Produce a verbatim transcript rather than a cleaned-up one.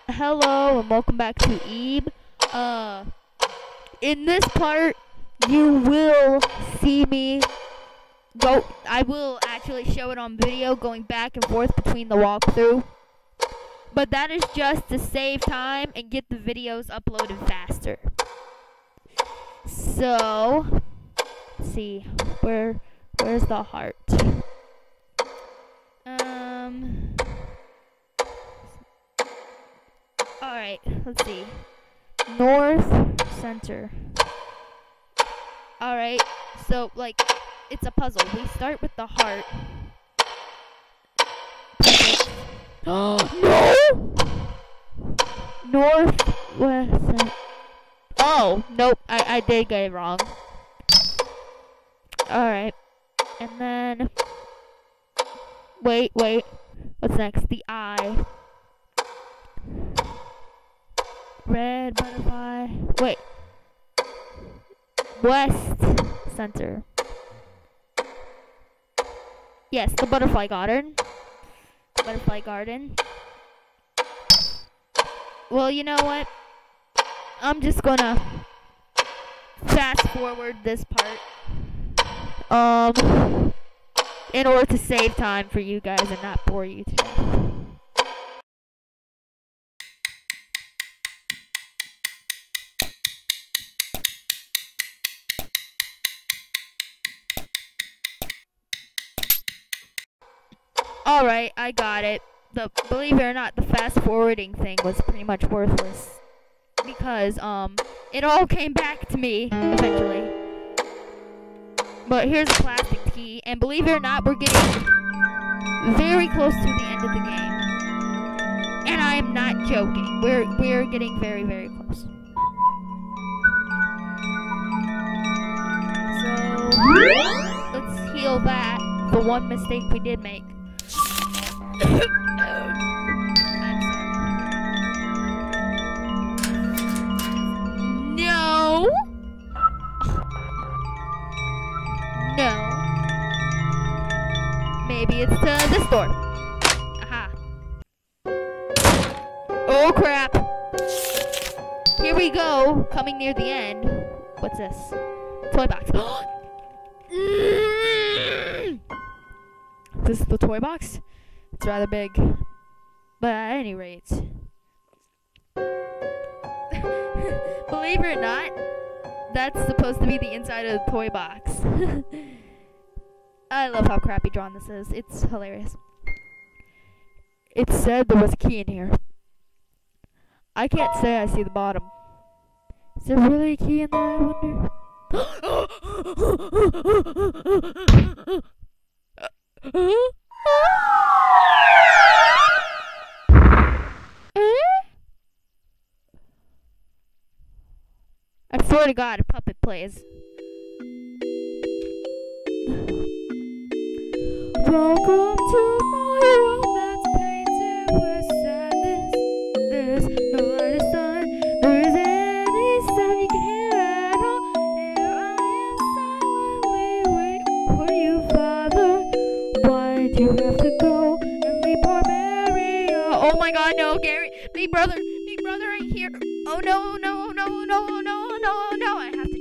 Hello and welcome back to Ebe. Uh, in this part, you will see me go. I will actually show it on video, going back and forth between the walkthrough. But that is just to save time and get the videos uploaded faster. So, let's see, where, where's the heart? Um. Alright, let's see. North, center. Alright, so, like, it's a puzzle. We start with the heart. No! North, west, center. Oh, nope, I, I did get it wrong. Alright, and then... Wait, wait. What's next? The eye. Red butterfly. Wait. West center. Yes, the butterfly garden. Butterfly garden. Well, you know what? I'm just gonna fast forward this part. Um, in order to save time for you guys and not bore you to death. Alright, I got it. The believe it or not, the fast forwarding thing was pretty much worthless. Because, um, it all came back to me eventually. But here's a plastic key, and believe it or not, we're getting very close to the end of the game. And I am not joking. We're we're getting very, very close. So let's heal that, the one mistake we did make. I'm sorry. No. No. Maybe it's to this door. Aha. Oh crap. Here we go. Coming near the end. What's this? Toy box. This is the toy box? It's rather big. But at any rate. Believe it or not, that's supposed to be the inside of the toy box. I love how crappy drawn this is. It's hilarious. It said there was a key in here. I can't say I see the bottom. Is there really a key in there, I wonder? I swear to God, a puppet plays. Welcome to my world that's painted with sadness. There's no light of sun, there isn't any sound you can hear at all. Here I am silently waiting for you, Father. Why'd you have to go and leave poor Mary? Oh, oh my God, no, Gary, big brother, big brother ain't here. Oh no, no, no, no, no, no, no, I have to